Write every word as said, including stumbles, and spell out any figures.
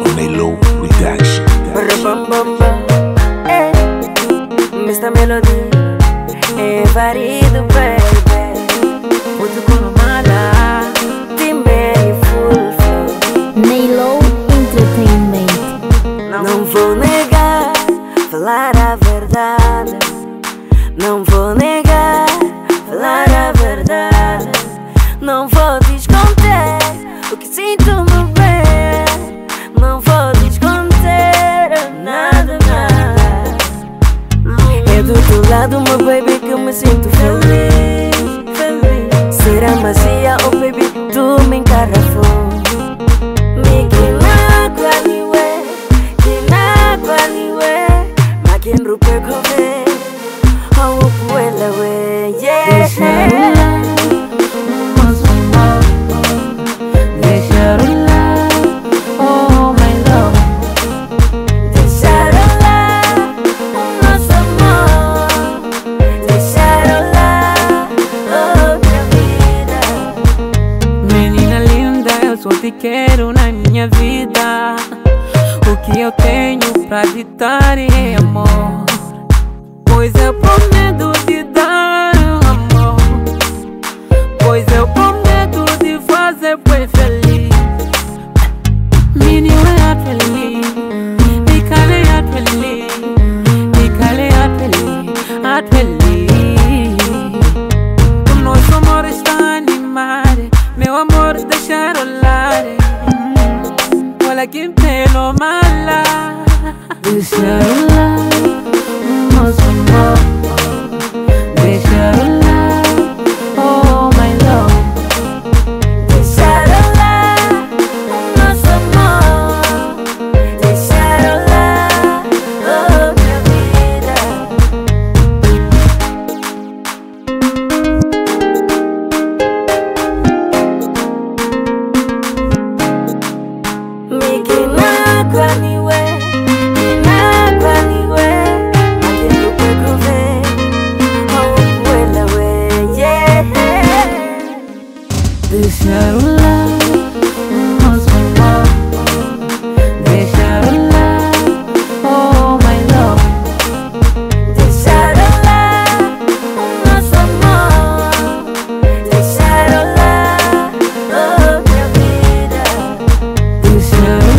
on a low reduction. Hey, mister Melody, é varido, baby. Muito com mala, Timberly full flow. Naylow Entertainment. Não vou negar, falar a verdade. Não vou negar, falar a verdade. Não vou te esconder o que sinto no bem. Não vou te esconder nada mais. É do teu lado, meu baby, que eu me sinto feliz, feliz. Será macia, oh baby, tu me encarafou. Me que na quaniwe, que na quaniwe. Ma que rupe kove, oh puela we, yeah. Só te quero na minha vida. O que eu tenho pra te dar é amor, pois eu prometo te dar amor, pois eu prometo te fazer bem feliz. Menino é feliz, me calei a feliz, me calei a feliz, a feliz. O nosso amor está animado, meu amor deixa rolar. Olha que pelo mala, deixa rolar. Nosso amor, deixa rolar. Oh my love, deixa rolar. Nosso amor, deixa rolar. Oh minha vida. Me que na quaniwe, que na quaniwe. Ma que rupe kove, oh puela we, yeah. deixa rolar. Nosso amor, deixa rolar. Oh my love, deixa rolar. Nosso amor, deixa rolar. Oh minha vida. deixa rolar.